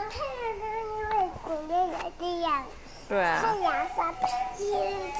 太阳因为古代的这样， 对啊， 太阳发，